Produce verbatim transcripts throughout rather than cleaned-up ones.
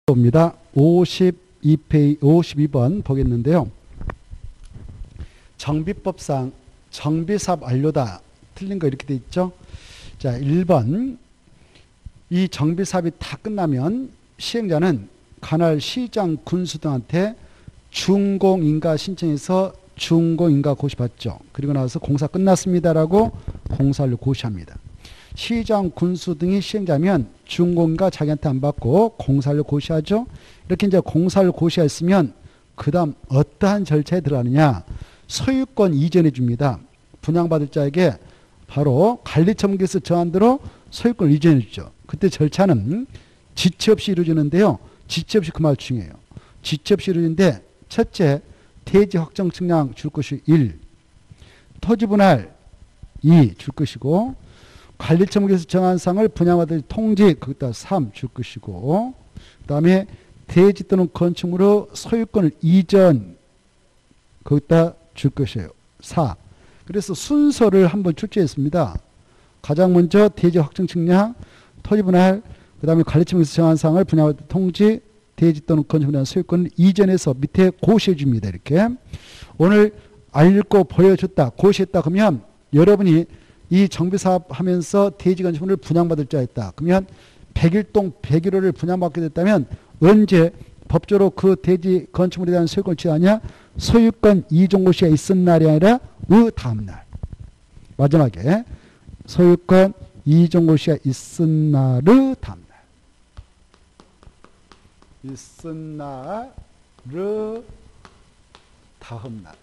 입니다. 오십이 페이지, 오십이 번 보겠는데요. 정비법상 정비사업 완료다. 틀린 거 이렇게 돼 있죠. 자, 일 번. 이 정비사업이 다 끝나면 시행자는 관할 시장 군수 등한테 준공인가 신청해서 준공인가 고시 받죠. 그리고 나서 공사 끝났습니다라고 공사를 고시합니다. 시장 군수 등이 시행자면 준공인가 자기한테 안 받고 공사를 고시하죠. 이렇게 이제 공사를 고시했으면 그 다음 어떠한 절차에 들어가느냐. 소유권 이전해 줍니다. 분양받을 자에게 바로 관리처분계에서 정한 대로 소유권을 이전해 주죠. 그때 절차는 지체 없이 이루어지는데요. 지체 없이 그 말 중요해요. 지체 없이 이루어지는데 첫째, 대지 확정 측량 줄 것이 일, 토지 분할 이 줄 것이고, 관리처분계에서 정한 사항을 분양받을 통지 거기다 삼 줄 것이고, 그 다음에 대지 또는 건축물로 소유권을 이전 거기다 줄 것이에요. 사. 그래서 순서를 한번 출제했습니다. 가장 먼저 대지 확정 측량, 토지 분할, 그 다음에 관리처분에서 정한 사항을 분양받을 통지, 대지 또는 건축물에 대한 소유권을 이전해서 밑에 고시해 줍니다. 이렇게. 오늘 알고 보여줬다, 고시했다 그러면 여러분이 이 정비사업 하면서 대지 건축물을 분양받을 자였다. 그러면 백 일 동 백 일 호를 분양받게 됐다면 언제 법적으로 그 대지 건축물에 대한 소유권을 취하냐? 소유권 이전 고시가 있은 날이 아니라 그 다음 날. 마지막에 소유권 이전 고시가 있은 날의 다음 날. 있은 날의 다음 날.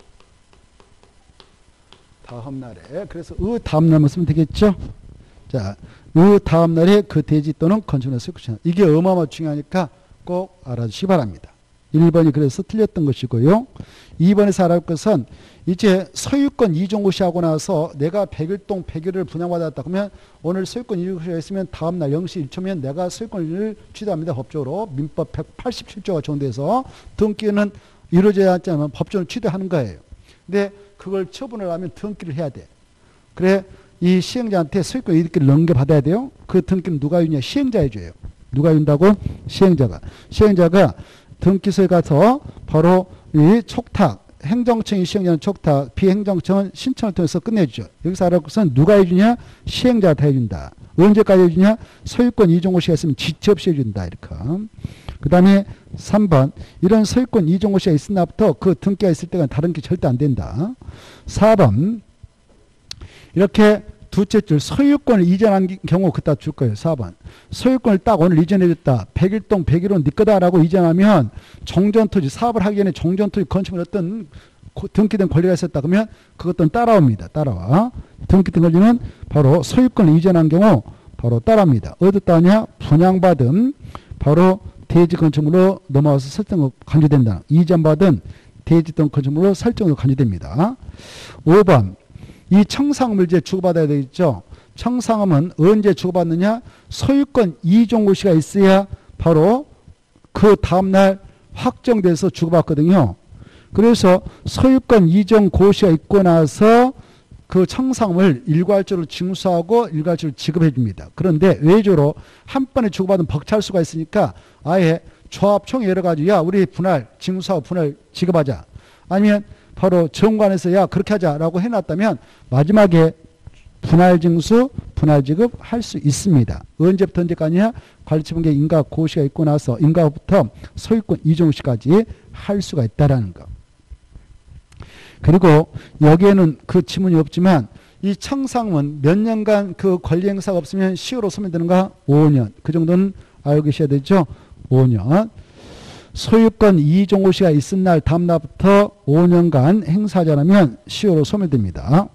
다음 날에. 그래서 의 다음 날만 쓰면 되겠죠? 자, 의 다음 날에 그 대지 또는 건축물의 소유권. 이게 어마어마 중요하니까 꼭 알아주시기 바랍니다. 일 번이 그래서 틀렸던 것이고요. 이 번에서 알아볼 것은 이제 소유권 이전 고시하고 나서 내가 백 일 동 백 일을 분양받았다. 그러면 오늘 소유권 이전 고시가 있으면 다음 날 영 시 일 초면 내가 소유권을 취득합니다. 법적으로. 민법 백팔십칠 조가 적용돼서 등기는 이루어져야 하지만 법적으로 취득하는 거예요. 근데 그걸 처분을 하면 등기를 해야 돼. 그래 이 시행자한테 소유권 이득기를 넘겨받아야 돼요. 그 등기는 누가 주냐? 시행자 해줘요. 누가 준다고? 시행자가. 시행자가 등기소에 가서 바로 이 촉탁, 행정청이 시행자는 촉탁, 비행정청은 신청을 통해서 끝내주죠. 여기서 알아볼 것은 누가 해주냐? 시행자가 다 해준다. 언제까지 해주냐? 소유권 이전 고시가 있으면 지체 없이 해준다. 이렇게. 그 다음에 삼 번. 이런 소유권 이전 고시가 있은 날부터 그 등기가 있을 때가 다른 게 절대 안 된다. 사 번. 이렇게 두째 줄 소유권을 이전한 경우 그따 줄 거예요. 사 번. 소유권을 딱 오늘 이전해줬다. 백 일 동 백 일 호는 네 거다라고 이전하면 종전토지 사업을 하기 전에 종전토지 건축물 어떤 등기된 권리가 있었다. 그러면 그것들은 따라옵니다. 따라와. 등기된 권리는 바로 소유권을 이전한 경우 바로 따라옵니다. 어디 따냐? 분양받은 바로 대지 건축물로 넘어와서 설정으로 간주된다. 이전받은 대지 또는 건축물로 설정으로 간주됩니다. 오 번. 이 청상음을 이제 주고받아야 되겠죠. 청상음은 언제 주고받느냐? 소유권 이전 고시가 있어야 바로 그 다음날 확정돼서 주고받거든요. 그래서 소유권 이전 고시가 있고 나서 그 청상음을 일괄적으로 징수하고 일괄적으로 지급해 줍니다. 그런데 외조로 한 번에 주고받으면 벅찰 수가 있으니까 아예 조합총 여러 가지 야 우리 분할 징수하고 분할 지급하자. 아니면 바로 정관에서 야 그렇게 하자라고 해놨다면 마지막에 분할징수, 분할지급 할 수 있습니다. 언제부터 언제까지냐? 관리처분계 인가 고시가 있고 나서 인가부터 소유권 이전 고시까지 할 수가 있다라는 거. 그리고 여기에는 그 지문이 없지만 이 청상은 몇 년간 그 권리 행사가 없으면 시효로 소멸되는가? 오 년. 그 정도는 알고 계셔야 되죠? 오 년. 소유권 이전 고시가 있은 날 다음 날부터 오 년간 행사하지 않으면 시효로 소멸됩니다.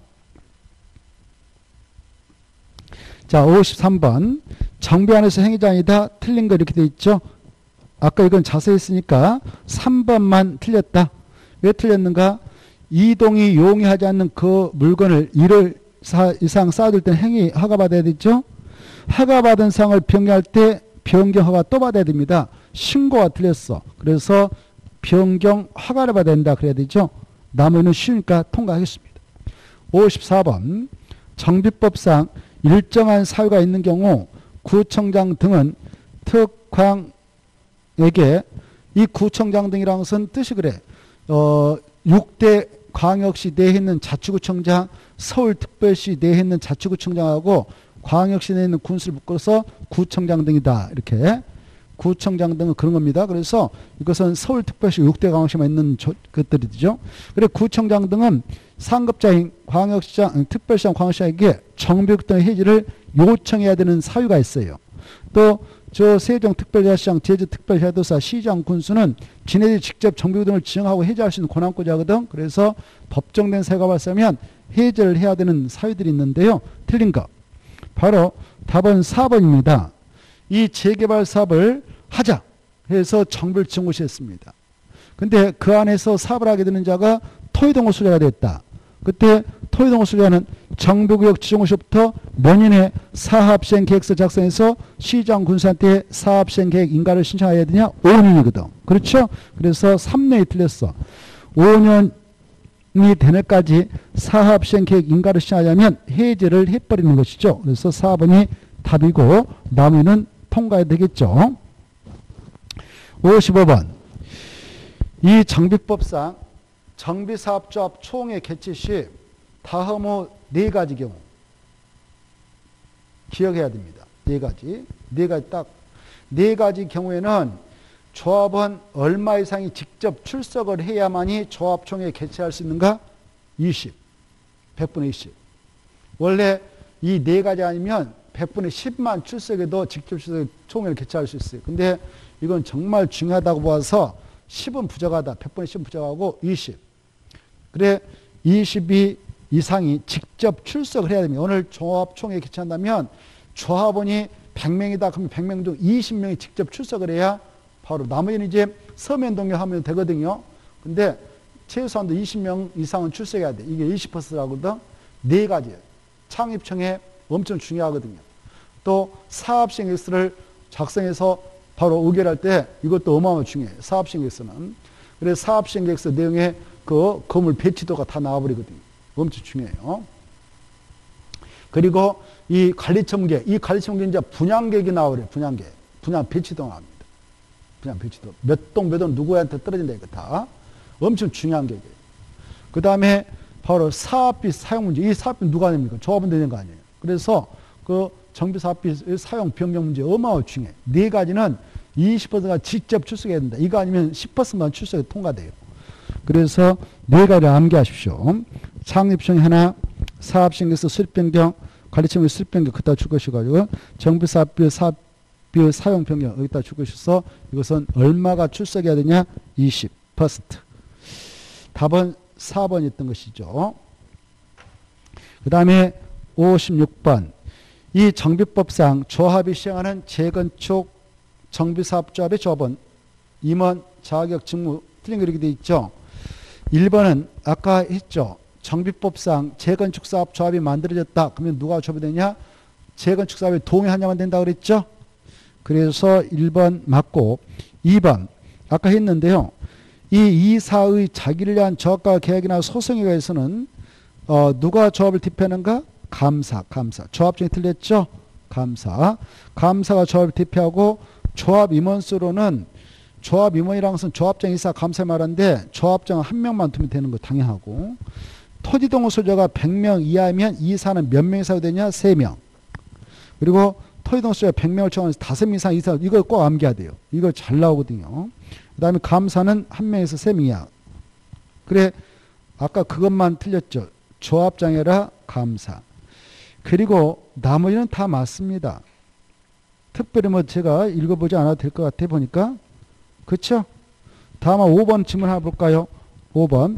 자, 오십삼 번. 정비안에서 행위자 아니다. 틀린 거 이렇게 돼 있죠. 아까 이건 자세히 했으니까 삼 번만 틀렸다. 왜 틀렸는가? 이동이 용이하지 않는 그 물건을 일월 이상 쌓아둘 때는 행위 허가 받아야 되죠. 허가 받은 사항을 변경할 때 변경 허가 또 받아야 됩니다. 신고가 틀렸어. 그래서 변경 허가를 받아야 된다. 그래야 되죠. 나머지는 쉬우니까 통과하겠습니다. 오십사 번. 정비법상 일정한 사유가 있는 경우 구청장 등은 특광 구청장에게 이 구청장 등이라는 것은 뜻이 그래. 어, 육 대 광역시 내에 있는 자치구청장, 서울특별시 내에 있는 자치구청장하고 광역시 내에 있는 군수를 묶어서 구청장 등이다. 이렇게. 구청장 등은 그런 겁니다. 그래서 이것은 서울특별시 육 대 광역시만 있는 조, 것들이죠. 그리고 구청장 등은 상급자인 광역시장, 특별시장, 광역시장에게 정비국 등의 해지를 요청해야 되는 사유가 있어요. 또 저 세종특별자치장, 제주특별자도사, 시장, 군수는 지네들이 직접 정비국 등을 지정하고 해제할 수 있는 권한권자거든. 그래서 법정된 사유가 발생하면 해제를 해야 되는 사유들이 있는데요. 틀린 거. 바로 답은 사 번입니다. 이 재개발 사업을 하자 해서 정비를 지정 곳이 했습니다. 근데 그 안에서 사업을 하게 되는 자가 토의동호 소재가 됐다. 그때 토의동호 소재는 정비구역 지정고시부터 몇 년에 사업시행 계획서 작성해서 시장 군수한테 사업시행 계획 인가를 신청해야 되냐? 오 년이거든. 그렇죠? 그래서 삼 년이 틀렸어. 오 년이 되는 까지 사업시행 계획 인가를 신청하려면 해제를 해버리는 것이죠. 그래서 사 번이 답이고 나머지는 통과해야 되겠죠. 오십오 번. 이 정비법상 정비사업조합 총회 개최 시 다음 후 네 가지 경우 기억해야 됩니다. 네 가지. 네 가지 딱. 네 가지 경우에는 조합은 얼마 이상이 직접 출석을 해야만이 조합총회 개최할 수 있는가? 이십. 백분의 이십. 원래 이 네 가지 아니면 백분의 십만 출석해도 직접 출석 총회를 개최할 수 있어요. 근데 이건 정말 중요하다고 봐서 십은 부족하다. 백분의 십은 부족하고 이십. 그래 이십이 이상이 직접 출석을 해야 됩니다. 오늘 조합총회 개최한다면 조합원이 백 명이다. 그러면 백 명 중 이십 명이 직접 출석을 해야 바로 나머지는 이제 서면 동료하면 되거든요. 근데 최소한도 이십 명 이상은 출석해야 돼. 이게 이십 퍼센트라거든. 네 가지예요. 창립청에 엄청 중요하거든요. 또 사업시행 계획서를 작성해서 바로 의결할 때 이것도 어마어마하게 중요해요. 사업시행 계획서는. 그래서 사업시행 계획서 내용에 그 건물 배치도가 다 나와버리거든요. 엄청 중요해요. 그리고 이 관리청계, 이 관리청계 이제 분양계획이 나오래요. 분양계획. 분양 배치도 나옵니다. 분양 배치도. 몇 동, 몇 동 누구한테 떨어진다 이거 다. 엄청 중요한 계획이에요. 그 다음에 바로 사업비 사용 문제. 이 사업비 누가 냅니까? 조합은 되는 거 아니에요. 그래서 그 정비사업비 사용 변경 문제 어마어마하게 중요해. 네 가지는 이십 퍼센트가 직접 출석해야 된다. 이거 아니면 십 퍼센트만 출석이 통과돼요. 그래서 네 가지를 암기하십시오. 창립청이 하나, 사업시행계획서 수립 변경, 관리청의 수립 변경 그따 줄 것이가지고 정비사업비 사업비 사용 변경 여기다 줄 것이어서 이것은 얼마가 출석해야 되냐? 이십 퍼센트. 답은 사 번이었던 것이죠. 그 다음에 오십육 번. 이 정비법상 조합이 시행하는 재건축 정비사업조합의 조합은 임원, 자격, 직무 틀린 거 이렇게 돼 있죠. 일 번은 아까 했죠. 정비법상 재건축사업조합이 만들어졌다. 그러면 누가 조합이 되냐? 재건축사업에 동의하냐만 된다 그랬죠. 그래서 일 번 맞고 이 번 아까 했는데요. 이 이사의 자기를 위한 저가 계약이나 소송에 의해서는 어, 누가 조합을 대표하는가? 감사, 감사. 조합 중에 틀렸죠? 감사. 감사가 조합을 대표하고 조합 임원수로는 조합 임원이라는 것은 조합장, 이사, 감사 말하는데 조합장 한 명만 두면 되는 거 당연하고 토지동호 소유자가 백 명 이하면 이사는 몇 명 이사가 되냐? 세 명. 그리고 토지동호 소유자가 백 명을 청하면서 다섯 명 이상 이사 이거 꼭 암기해야 돼요. 이거 잘 나오거든요. 그 다음에 감사는 한 명에서 세 명이야. 그래 아까 그것만 틀렸죠. 조합장애라 감사. 그리고 나머지는 다 맞습니다. 특별히 뭐 제가 읽어보지 않아도 될 것 같아 보니까. 그렇죠? 다음 오 번 질문 하나 볼까요? 오 번.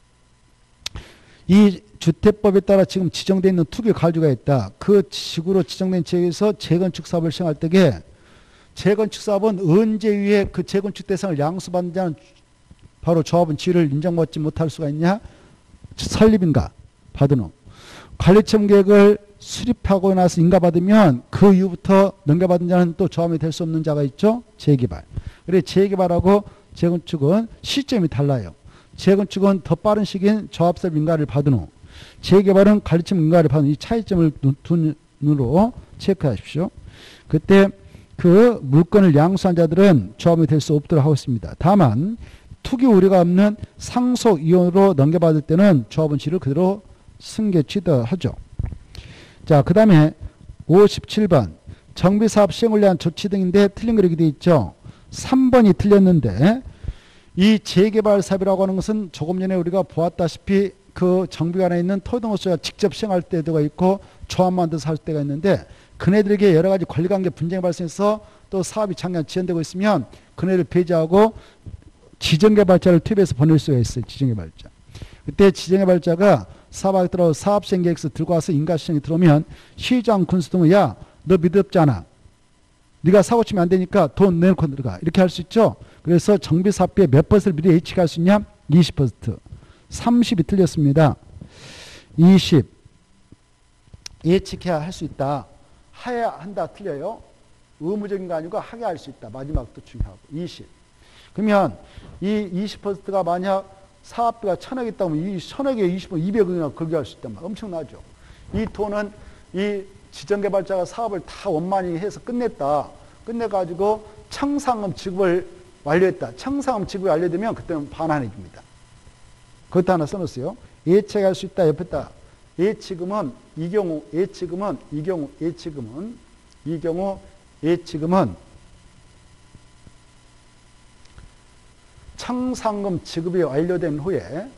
이 주택법에 따라 지금 지정되어 있는 투기 가주가 있다. 그 지구로 지정된 지역에서 재건축 사업을 시행할 때에 재건축 사업은 언제 위에 그 재건축 대상을 양수받는 자는 바로 조합은 지위를 인정받지 못할 수가 있냐? 설립인가? 받은 후. 관리청 계획을 수립하고 나서 인가받으면 그 이후부터 넘겨받은 자는 또 조합이 될 수 없는 자가 있죠? 재개발. 그래 재개발하고 재건축은 시점이 달라요. 재건축은 더 빠른 시기엔 조합사업 인가를 받은 후 재개발은 관리청 인가를 받은 이 차이점을 눈으로 체크하십시오. 그때 그 물건을 양수한 자들은 조합이 될 수 없도록 하고 있습니다. 다만 투기 우려가 없는 상속 이혼으로 넘겨받을 때는 조합원 지위를 그대로 승계 취득하죠. 자, 그 다음에 오십칠 번 정비사업 시행을 위한 조치 등인데 틀린 거 이렇게 되어 있죠. 삼 번이 틀렸는데 이 재개발 사업이라고 하는 것은 조금 전에 우리가 보았다시피 그 정비관에 있는 토동업소가 직접 시행할 때가 있고 조합 만들어서 할 때가 있는데 그네들에게 여러 가지 권리관계 분쟁이 발생해서 또 사업이 장기간 지연되고 있으면 그네를 배제하고 지정개발자를 투입해서 보낼 수가 있어요. 지정개발자. 그때 지정개발자가 사업하게 들어 사업시행계획서 들고 와서 인가시행이 들어오면 시장 군수 등은 야, 너 믿었잖아. 네가 사고 치면 안 되니까 돈 내놓고 들어가. 이렇게 할 수 있죠. 그래서 정비사업비의 몇 퍼센트를 미리 예측할 수 있냐? 이십 퍼센트. 삼십이 틀렸습니다. 이십. 예측해야 할 수 있다. 해야 한다 틀려요. 의무적인 거 아니고 하게 할 수 있다. 마지막도 중요하고. 이십. 그러면 이 이십 퍼센트가 만약 사업비가 천억 있다면 이 천억에 이십 퍼센트 이백억이나 걸게 할 수 있단 말이야. 엄청나죠. 이 돈은 이 지정개발자가 사업을 다 원만히 해서 끝냈다. 끝내가지고 청산금 지급을 완료했다. 청산금 지급이 완료되면 그때는 반환해 줍니다. 그것도 하나 써놓으세요. 예측할 수 있다. 옆에다. 예치금은 이 경우 예치금은 이 경우 예치금은 이 경우 예치금은 청산금 지급이 완료된 후에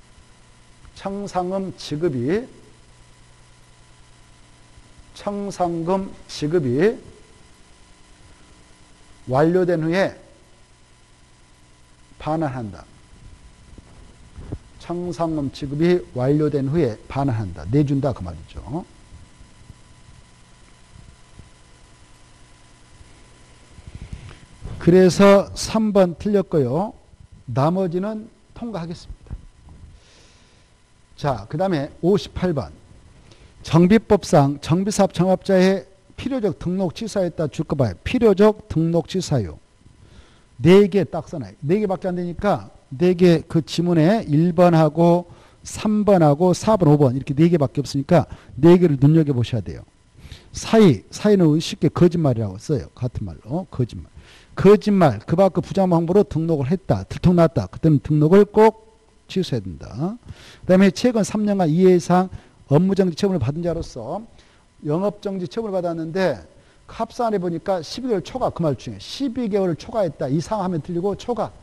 청산금 지급이 청산금 지급이 완료된 후에 반환한다. 청산금 지급이 완료된 후에 반환한다. 내준다 그 말이죠. 그래서 삼 번 틀렸고요. 나머지는 통과하겠습니다. 자, 그 다음에 오십팔 번. 정비법상 정비사업 정합자의 필요적 등록 취사였다 줄 거 봐요. 필요적 등록 취사유. 네 개 딱 써놔요. 네 개밖에 안 되니까 네 개 그 지문에 일 번하고 삼 번하고 사 번, 오 번 이렇게 네 개밖에 없으니까 네 개를 눈여겨보셔야 돼요. 사이, 사이는 쉽게 거짓말이라고 써요. 같은 말로. 거짓말. 거짓말, 그 밖 부정한 방법으로 등록을 했다. 들통났다. 그때는 등록을 꼭 취소해야 된다. 그 다음에 최근 삼 년간 이해 이상 업무정지 처분을 받은 자로서 영업정지 처분을 받았는데 합산해 보니까 십이 개월 초과 그 말 중에 십이 개월을 초과했다. 이상 하면 틀리고 초과.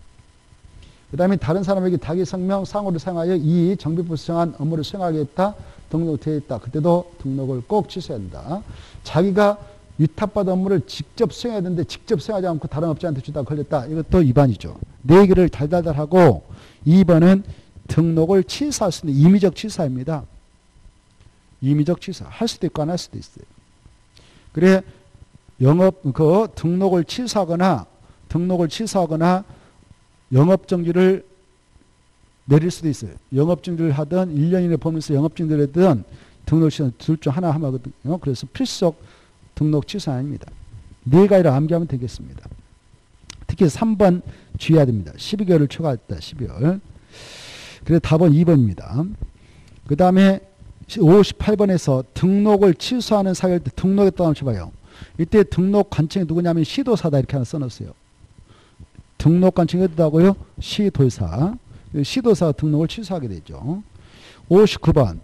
그 다음에 다른 사람에게 자기 성명 상호를 사용하여 이 정비법 정한 업무를 수행하겠다. 등록되어 있다. 그때도 등록을 꼭 취소해야 한다. 자기가 위탁받은 업무를 직접 수행해야 되는데 직접 수행하지 않고 다른 업자한테 주다 걸렸다. 이것도 위반이죠. 네 개를 달달달 하고 이 번은 등록을 취소할 수 있는 임의적 취소입니다. 임의적 취소. 할 수도 있고 안 할 수도 있어요. 그래 영업 그 등록을 취소하거나 등록을 취소하거나 영업정지를 내릴 수도 있어요. 영업정지를 하든 일 년 이내 보면서 영업정지를 하든 등록 취소 둘 중 하나 하거든요. 그래서 필수적 등록 취소 아닙니다. 네 가지를 암기하면 되겠습니다. 특히 삼 번 주의해야 됩니다. 십이 개월을 초과했다. 십이 개월. 그래서 답은 이 번입니다. 그 다음에 오십팔 번에서 등록을 취소하는 사유일 때 등록했다고 한번 쳐봐요. 이때 등록 관청이 누구냐면 시도사다 이렇게 하나 써놨어요. 등록 관청이 어디다고요? 시도사. 시도사 등록을 취소하게 되죠. 오십구 번.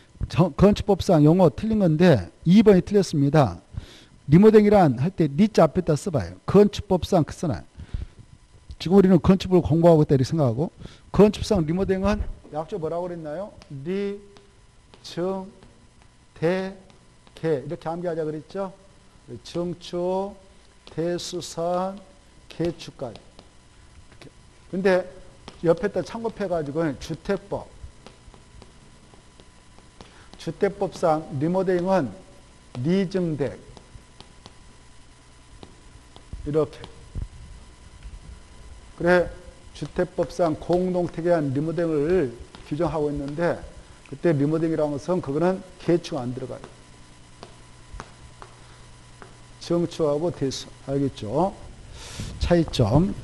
건축법상 용어 틀린 건데 이 번이 틀렸습니다. 리모델링이란 할 때 리자 앞에다 써봐요. 건축법상 써놔요. 지금 우리는 건축을 공부하고 있다 이렇게 생각하고 건축상 리모델링은 약조 뭐라고 그랬나요? 리, 정, 대, 개 이렇게 암기하자 그랬죠? 정초, 대수산, 개축까지. 이렇게. 근데 옆에다 참고해가지고 주택법. 주택법상 리모델링은 리증택. 이렇게. 그래, 주택법상 공동택에 대한 리모델링을 규정하고 있는데, 그때 리모델링이라는 것은 그거는 개축 안 들어가요. 정축하고 대수. 알겠죠? 차이점.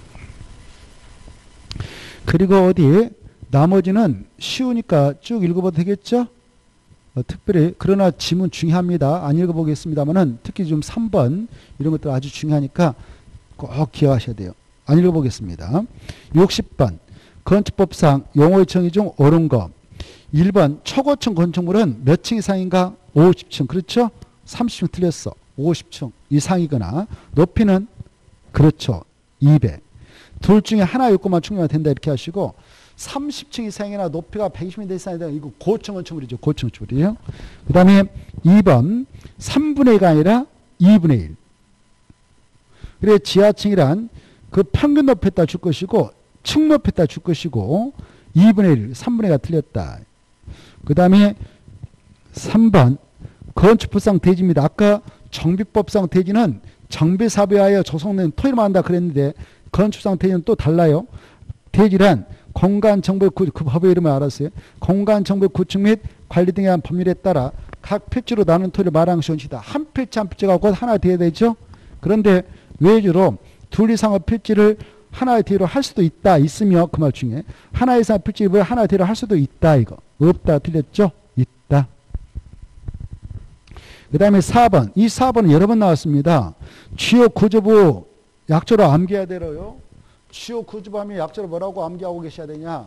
그리고 어디, 나머지는 쉬우니까 쭉 읽어봐도 되겠죠? 어, 특별히 그러나 지문 중요합니다. 안 읽어보겠습니다만은 특히 좀 삼 번 이런 것들 아주 중요하니까 꼭 기억하셔야 돼요. 안 읽어보겠습니다. 육십 번 건축법상 용어의 정의 중 옳은 거. 일 번 초고층 건축물은 몇 층 이상인가? 오십 층. 그렇죠? 삼십 층 틀렸어. 오십 층 이상이거나 높이는 그렇죠. 이백. 둘 중에 하나 요건만 충족하면 된다 이렇게 하시고 삼십 층 이상이나 높이가 백이십 미터 이상이다. 이거 고층 건축물이죠. 고층 건축물이에요. 그 다음에 이 번 삼분의 이가 아니라 이분의 일. 그래 지하층이란 그 평균 높이에 따라 줄 것이고 층 높이에 따라 줄 것이고 이분의 일, 삼분의 이가 틀렸다. 그 다음에 삼 번 건축법상 대지입니다. 아까 정비법상 대지는 정비사업에 하여 조성된 토지를 말한다 그랬는데 건축상 대지는 또 달라요. 대지란 공간정보의 구, 그 법의 이름을 알았어요. 공간정보의 구축 및 관리 등에 대한 법률에 따라 각 필지로 나눈 토지를 말하는 것이 원칙이다. 한 필지 한 필지가 곧 하나 되어야 되죠. 그런데 외주로 둘 이상의 필지를 하나의 대로 할 수도 있다. 있으며 그 말 중에 하나 이상의 필지를 하나의 대로 할 수도 있다. 이거 없다. 틀렸죠? 있다. 그 다음에 사 번. 이 사 번은 여러 번 나왔습니다. 주요 구조부 약조로 암기해야 되로요. 주요 구조부 하면 약조로 뭐라고 암기하고 계셔야 되냐.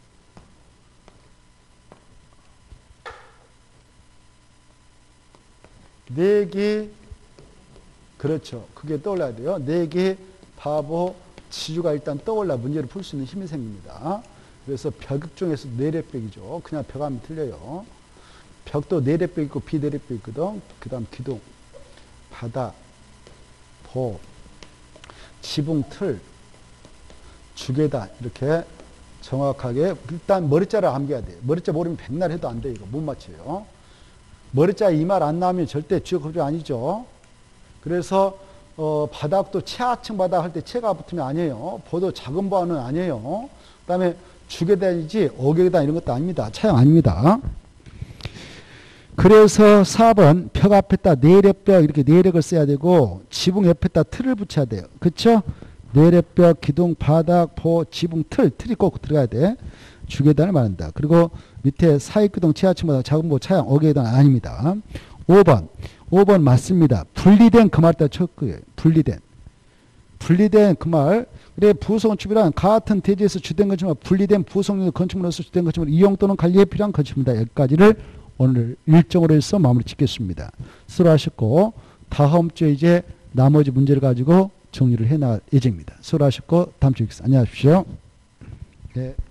내기 그렇죠. 그게 떠올라야 돼요. 내기 바보 지주가 일단 떠올라 문제를 풀 수 있는 힘이 생깁니다. 그래서 벽 중에서 내력벽이죠. 그냥 벽 하면 틀려요. 벽도 내력벽 있고 비내력벽 있거든. 그 다음 기둥, 바닥, 보, 지붕, 틀, 주계단 이렇게 정확하게 일단 머리자를 암기해야 돼요. 머리자 모르면 백날 해도 안 돼. 이거 못 맞춰요. 머리자 이 말 안 나오면 절대 주요 구조 아니죠. 그래서 어, 바닥도 최하층 바닥 할 때 체가 붙으면 아니에요. 보도 작은 보안은 아니에요. 그 다음에 주계단이지 어계단 이런 것도 아닙니다. 차양 아닙니다. 그래서 사 번 벽 앞에다 내력벽 이렇게 내력을 써야 되고 지붕 옆에다 틀을 붙여야 돼요. 그렇죠? 내력벽, 기둥, 바닥, 보, 지붕, 틀, 틀이 꼭 들어가야 돼. 주계단을 말한다. 그리고 밑에 사익구동, 지하층보다 작은 보, 차양, 어계단 아닙니다. 오 번. 오 번 맞습니다. 분리된 그 말 따라 쳤고요. 분리된. 분리된 그 말. 그래 부속건축이란 같은 대지에서 주된 건축물, 분리된 부속용 건축물로서 주된 건축물 이용 또는 관리에 필요한 건축물이다. 여기까지를 오늘 일정으로 해서 마무리 짓겠습니다. 수고하셨고 다음 주에 이제 나머지 문제를 가지고 정리를 해나갈 예정입니다. 수고하셨고 다음 주에 뵙겠습니다. 안녕하십시오. 네.